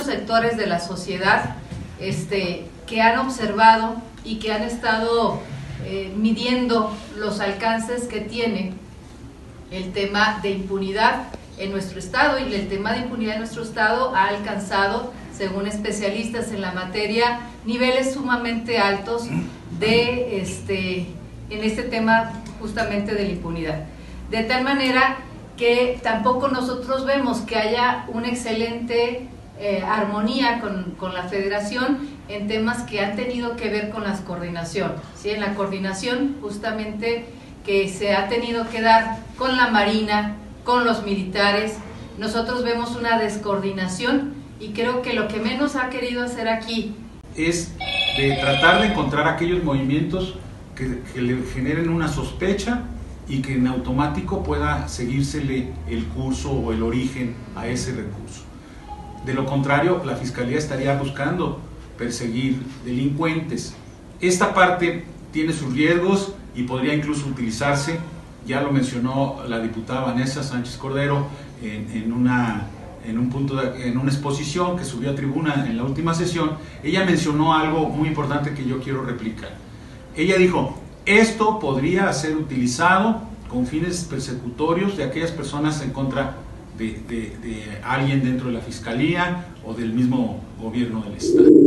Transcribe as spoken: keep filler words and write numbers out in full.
sectores de la sociedad este, que han observado y que han estado eh, midiendo los alcances que tiene el tema de impunidad en nuestro estado, y el tema de impunidad en nuestro estado ha alcanzado, según especialistas en la materia, niveles sumamente altos de este, en este tema justamente de la impunidad. De tal manera que tampoco nosotros vemos que haya una excelente eh, armonía con, con la federación en temas que han tenido que ver con las coordinación, ¿sí? En la coordinación justamente que se ha tenido que dar con la Marina, con los militares, nosotros vemos una descoordinación, y creo que lo que menos ha querido hacer aquí es de tratar de encontrar aquellos movimientos que, que le generen una sospecha y que en automático pueda seguírsele el curso o el origen a ese recurso. De lo contrario, la Fiscalía estaría buscando perseguir delincuentes. Esta parte tiene sus riesgos y podría incluso utilizarse, ya lo mencionó la diputada Vanessa Sánchez Cordero en, en, una, en, un punto de, en una exposición que subió a tribuna en la última sesión. Ella mencionó algo muy importante que yo quiero replicar. Ella dijo: esto podría ser utilizado con fines persecutorios de aquellas personas en contra de, de, de alguien dentro de la Fiscalía o del mismo gobierno del Estado.